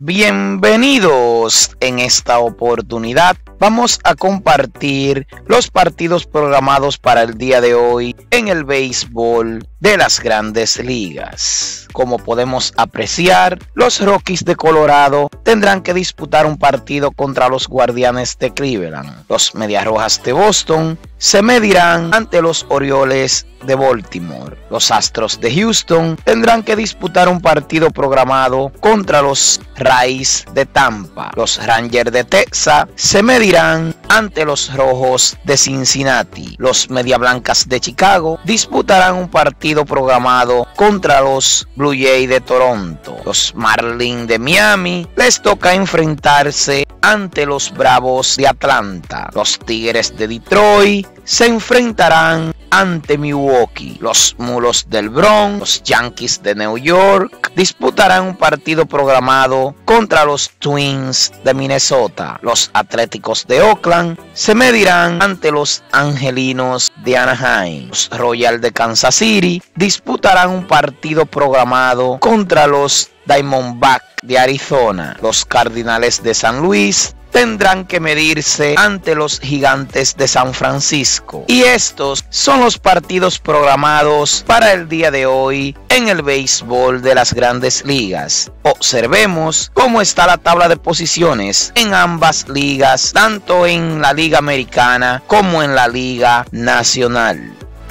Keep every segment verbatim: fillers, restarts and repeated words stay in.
Bienvenidos. En esta oportunidad vamos a compartir los partidos programados para el día de hoy en el béisbol de las Grandes Ligas. Como podemos apreciar, los Rockies de Colorado tendrán que disputar un partido contra los Guardianes de Cleveland. Los Medias Rojas de Boston se medirán ante los Orioles de Baltimore. Los Astros de Houston tendrán que disputar un partido programado contra los Rays de Tampa. Los Rangers de Texas se medirán ante los Rojos de Cincinnati. Los Medias Blancas de Chicago disputarán un partido programado contra los Blue Jays de Toronto. Los Marlins de Miami les toca enfrentarse ante los Bravos de Atlanta. Los Tigres de Detroit se enfrentarán ante Milwaukee. Los Mulos del Bronx, los Yankees de New York disputarán un partido programado contra los Twins de Minnesota. Los Atléticos de Oakland se medirán ante los Angelinos de Anaheim. Los Royals de Kansas City disputarán un partido programado contra los Diamondbacks de Arizona. Los Cardinales de San Luis tendrán que medirse ante los Gigantes de San Francisco. Y estos son los partidos programados para el día de hoy en el béisbol de las Grandes Ligas. Observemos cómo está la tabla de posiciones en ambas ligas, tanto en la Liga Americana como en la Liga Nacional.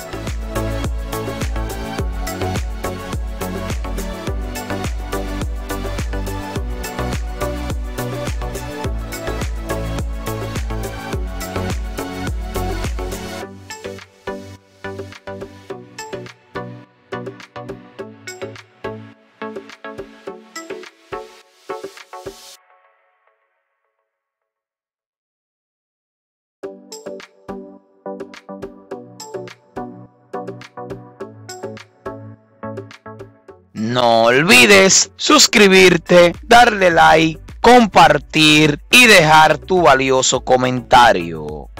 No olvides suscribirte, darle like, compartir y dejar tu valioso comentario.